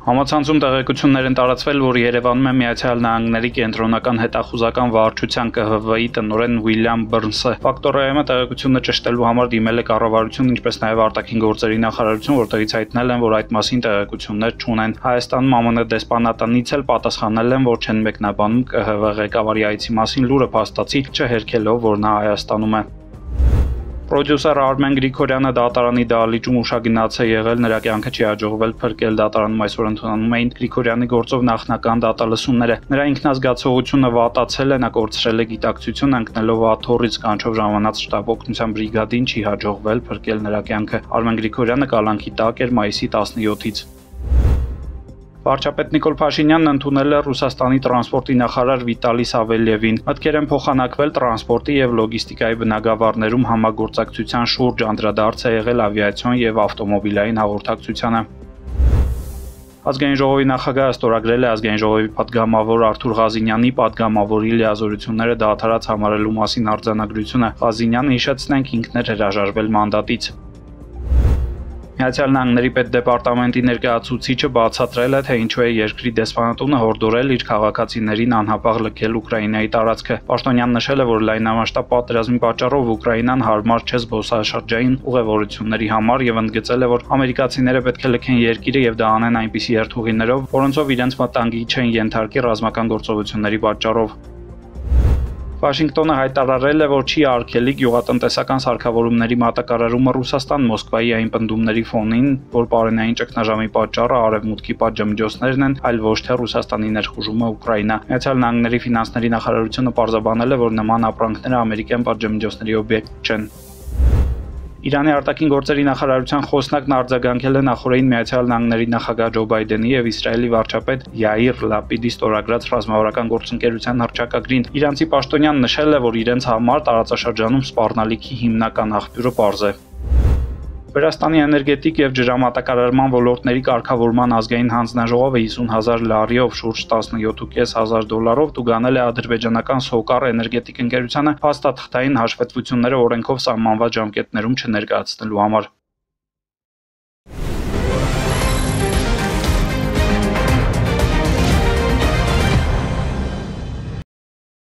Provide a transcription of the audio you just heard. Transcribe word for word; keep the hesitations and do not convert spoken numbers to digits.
Համացանցում տեղեկություններ են տարածվել, որ Երևանում է Միացյալ Նահանգների կենտրոնական հետախուզական վարչության K H V-ի տնօրեն Ուիլյամ Բըրնսը։ Ֆակտորիայում տեղեկությունը ճշտելու համար դիմել է կառավարություն, ինչպես նաև արտաքին գործերի նախարարություն, որտեղից հայտնել են, որ այդ մասին տեղեկություններ չունեն։ Հայաստանում M M N դեսպանատնից էլ պատասխանել են, որ չեն մեկնաբանում K H V ղեկավարի այցի մասին լուրը փաստացի չհերքելով, որ նա Հայաստանում է։ Պրոդյուսեր Արմեն Գրիգորյանը դատարանի դահլիճում ուշագնաց է եղել, նրա կյանքը չի հաջողվել փրկել, դատարանում այսօր ընդունանում էին Գրիգորյանի գործով նախնական դատալսումները։ Նրա ինքնազգացողությունը վատացել է, նա կորցրել է գիտակցություն, ընկնելով աթոռից, կանչով ժամանած շտապ օգնության բրիգադին չի հաջողվել փրկել նրա կյանքը։ Արմեն Գրիգորյանը կալանքի տակ էր մայիսի տասնյոթից։ Վարչապետ Նիկոլ Փաշինյանն ընդունել է Ռուսաստանի տրանսպորտի նախարար Վիտալի Սավելևին։ Մտքեր են փոխանակվել տրանսպորտի եւ լոգիստիկայի բնագավառներում համագործակցության շուրջ, անդրադարձ է եղել ավիացիոն եւ ավտոմոբիլային հաղորդակցությանը։ Ազգային ժողովի նախագահը ստորագրել է Ազգային ժողովի պատգամավոր Արթուր Ղազինյանի պատգամավորի լիազորությունները դադարած համարելու մասին արձանագրությունը։ Ղազինյանը, հիշեցնենք, ինքն էր հրաժարվել մանդատից։ Միացյալ Նահանգների պետդեպարտամենտի ներկայացուցիչը բացատրել է, թե ինչու է երկրի դեսպանատունը հորդորել իր քաղաքացիներին անհապաղ լքել Ուկրաինայի տարածքը։ Պաշտոնյանն նշել է, որ լայնամասշտաբ պատերազմի պատճառով Ուկրաինան հարմար չէ զբոսաշրջային ուղևորությունների համար եւ ընդգծել է, որ ամերիկացիները պետք է լքեն երկիրը եւ դա անեն այնպիսի երթուղիներով, որոնցով իրենց վտանգի չեն ենթարկի ռազմական գործողությունների պատճառով։ Վաշինգտոնը հայտարարել է, որ չի արգելի գյուղատնտեսական սարքավորումների մատակարարումը Ռուսաստան Մոսկվայի այն պնդումների ֆոնին, որ պարենային ճգնաժամի պատճառը արևմուտքի պատժամիջոցներն են, այլ ոչ թե Ռուսաստանի ներխուժումը Ուկրաինա։ Միացյալ Նահանգների ֆինանսների նախարարությունը պարզաբանել է, որ նման ապրանքները ամերիկյան պատժամիջոցների օբյեկտ չեն։ Իրանի արտաքին գործերի նախարարության խոսնակն արձագանքել է նախորդին Միացյալ Նահանգների նախագահ Ջո Բայդենի եւ Իսրայելի վարչապետ Յայիր Լապիդի ստորագրած ռազմավարական գործընկերության հռչակագրին։ Իրանցի պաշտոնյան նշել է, որ իրենց համար տարածաշրջանում սպառնալիքի հիմնական աղբյուրը պարզ է։ Վրաստանի էներգետիկ եւ ջրամատակարարման ոլորտների կարգավորման ազգային հանձնաժողովը հիսուն հազար լարիով շուրջ տասնյոթ հազար պինսյոն դոլարով տուգանել է ադրբեջանական Սոկար էներգետիկ ընկերությանը փաստաթղթային հաշվետվությունները օրենքով սահմանված ժամկետներում չներկայացնելու համար։